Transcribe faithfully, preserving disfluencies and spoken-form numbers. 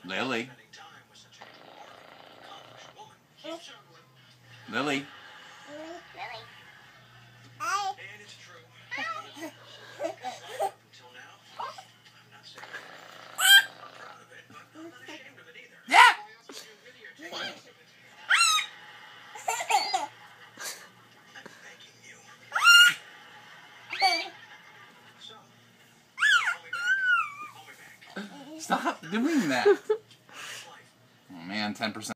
Lily. Lily. Yeah. Stop doing that. Oh man, ten percent.